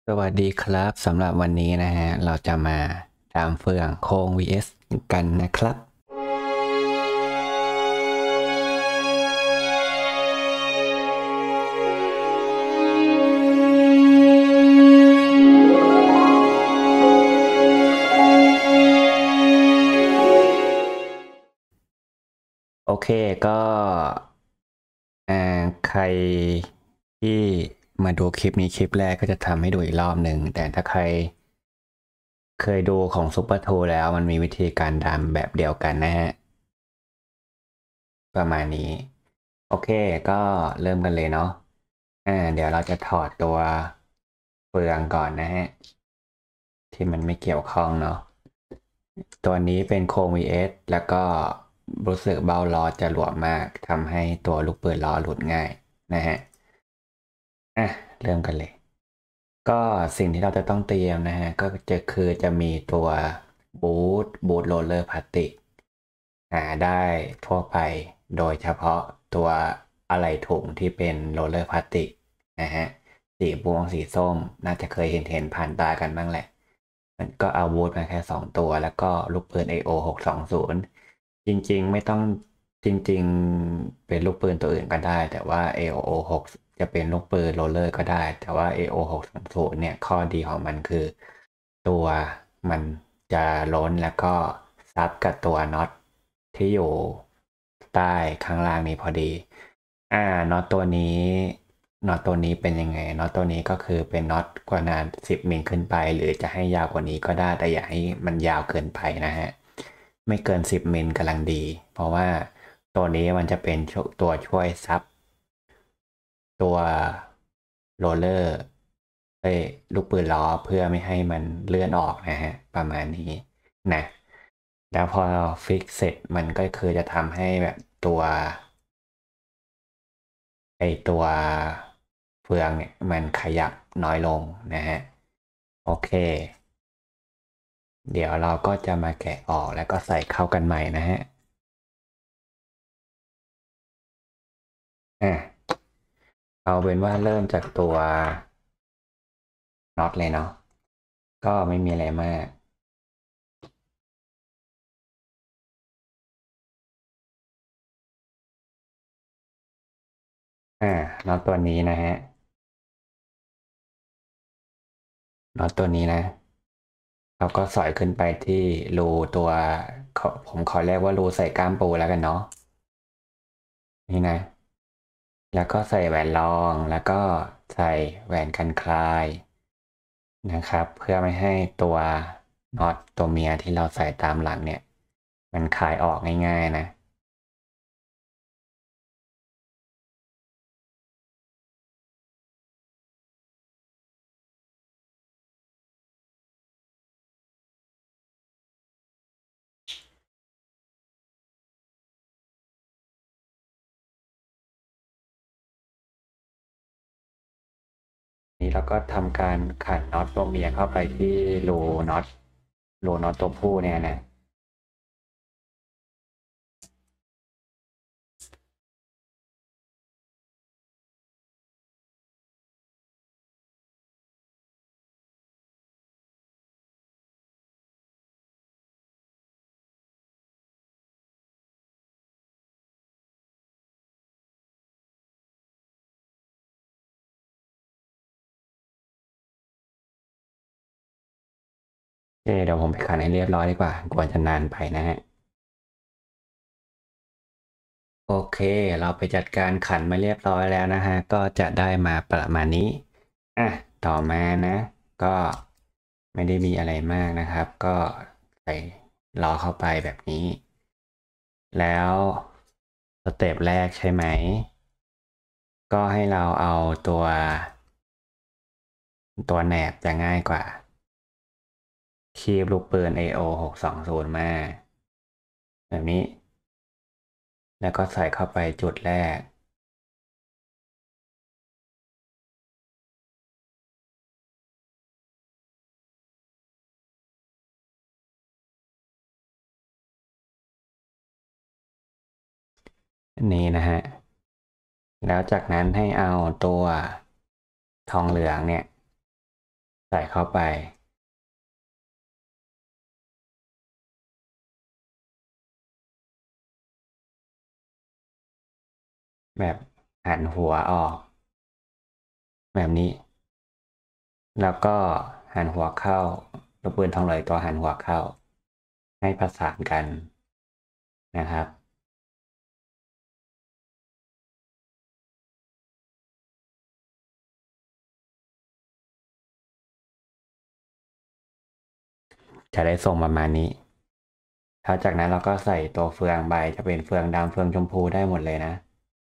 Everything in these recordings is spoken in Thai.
สวัสดีครับสำหรับวันนี้นะฮะเราจะมาตามเฟืองโค้ง vs กันนะครับโอเคก็ใครที่มาดูคลิปนี้คลิปแรกก็จะทำให้ดูอีกรอบหนึ่งแต่ถ้าใครเคยดูของซุปเปอร์ทูแล้วมันมีวิธีการดำแบบเดียวกันนะฮะประมาณนี้โอเคก็เริ่มกันเลยเนาะเดี๋ยวเราจะถอดตัวเฟืองก่อนนะฮะที่มันไม่เกี่ยวข้องเนาะตัวนี้เป็นโครง VS แล้วก็รู้สึกเบ้าล้อจะหลวมมากทำให้ตัวลูกปืนล้อหลุดง่ายนะฮะอ่ะเริ่มกันเลยก็สิ่งที่เราจะต้องเตรียมนะฮะก็จะมีตัวบูทโรลเลอร์พลาสติกหาได้ทั่วไปโดยเฉพาะตัวอะไหล่ถุงที่เป็นโรลเลอร์พลาสติกนะฮะสีม่วงสีส้มน่าจะเคยเห็นผ่านตากันบ้างแหละมันก็เอาบูทมาแค่2 ตัวแล้วก็ลูกปืน AO 620จริงๆไม่ต้องจริงๆเป็นลูกปืนตัวอื่นก็ได้แต่ว่า AO 6จะเป็นลูกปืนโรลเลอร์ก็ได้แต่ว่า AO 620เนี่ยข้อดีของมันคือตัวมันจะล้นแล้วก็ซับกับตัวน็อตที่อยู่ใต้ข้างล่างนี้พอดีน็อตตัวนี้เป็นยังไงน็อตตัวนี้ก็คือเป็นน็อตกว่านา10 มิลขึ้นไปหรือจะให้ยาวกว่านี้ก็ได้แต่อย่าให้มันยาวเกินไปนะฮะไม่เกิน10 มิลกำลังดีเพราะว่าตัวนี้มันจะเป็นตัวช่วยซับตัวโรลเลอร์เอ้ยลูกปืนล้อเพื่อไม่ให้มันเลื่อนออกนะฮะประมาณนี้นะแล้วพอฟิกเสร็จมันก็คือจะทำให้แบบตัวเฟืองเนี่ยมันขยับน้อยลงนะฮะโอเคเดี๋ยวเราก็จะมาแกะออกแล้วก็ใส่เข้ากันใหม่นะฮะอ่ะเอาเป็นว่าเริ่มจากตัวน็อตเลยเนาะก็ไม่มีอะไรมากน็อตตัวนี้นะฮะน็อตตัวนี้นะเราก็สอยขึ้นไปที่รูตัวผมขอเรียกว่ารูใส่ก้ามปูแล้วกันเนาะนี่นะแล้วก็ใส่แหวนรองแล้วก็ใส่แหวนกันคลาย นะครับเพื่อไม่ให้ตัวน็อตตัวเมียที่เราใส่ตามหลังเนี่ยมันคลายออกง่ายๆนะนี่เราก็ทำการขันน็อตตัวเมียเข้าไปที่น็อตรูน็อตตัวผู้เนี่ยนะโอเคเดี๋ยวผมไปขันให้เรียบร้อยดีกว่ากลัวจะนานไปนะฮะโอเคเราไปจัดการขันมาเรียบร้อยแล้วนะฮะก็จะได้มาประมาณนี้อ่ะต่อมานะก็ไม่ได้มีอะไรมากนะครับก็ใส่ล้อเข้าไปแบบนี้ แล้วสเต็ปแรกใช่ไหมก็ให้เราเอาตัวแหนบจะง่ายกว่าคีบลูกปืน AO 620มาแบบนี้แล้วก็ใส่เข้าไปจุดแรกนี้นะฮะแล้วจากนั้นให้เอาตัวทองเหลืองเนี่ยใส่เข้าไปแบบหันหัวออกแบบนี้แล้วก็หันหัวเข้าลูกปืนทองเหลืองตัวหันหัวเข้าให้ประสานกันนะครับจะได้ทรงประมาณนี้แล้วจากนั้นเราก็ใส่ตัวเฟืองใบจะเป็นเฟืองดำเฟืองชมพูได้หมดเลยนะ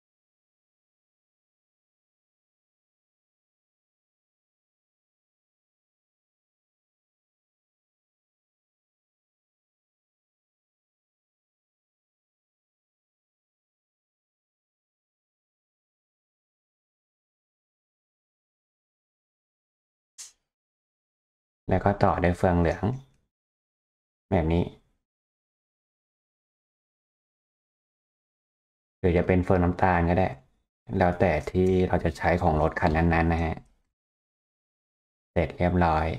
แล้วก็ต่อด้วยเฟืองเหลืองแบบนี้หรือจะเป็นเฟืองน้ำตาลก็ได้แล้วแต่ที่เราจะใช้ของรถคันนั้นๆนะฮะเสร็จเรียบร้อย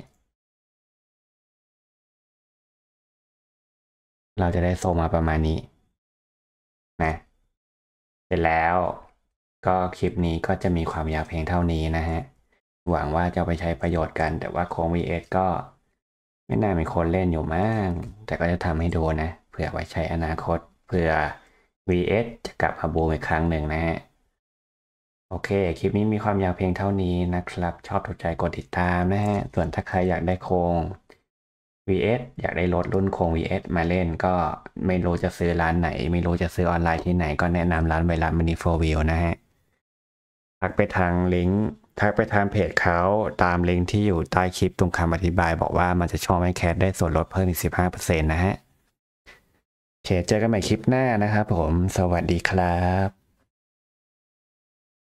เราจะได้ทรงมาประมาณนี้นะเสร็จแล้วก็คลิปนี้ก็จะมีความยาวเพียงเท่านี้นะฮะหวังว่าจะเอาไปใช้ประโยชน์กันแต่ว่าโค้ง VS ก็ไม่น่ามีคนเล่นอยู่มั้งแต่ก็จะทำให้ดูนะเผื่อไว้ใช้อนาคตเผื่อ VS จะกลับมาบูมอีกครั้งหนึ่งนะฮะโอเคคลิปนี้มีความยาวเพียงเท่านี้นะครับชอบถูกใจกดติดตามนะฮะส่วนถ้าใครอยากได้โครง VS อยากได้รถรุ่นโครง VS มาเล่นก็ไม่รู้จะซื้อร้านไหนไม่รู้จะซื้อออนไลน์ที่ไหนก็แนะนำร้านไวรัสมินิโฟร์วิวนะฮะทักไปทางลิงก์ทักไปทางเพจเขาตามลิงก์ที่อยู่ใต้คลิปตรงคำอธิบายบอกว่ามันจะช่วยให้แคสได้ส่วนลดเพิ่มอีก15%นะฮะโอเคเจอกันใหม่คลิปหน้านะครับผมสวัสดีครับ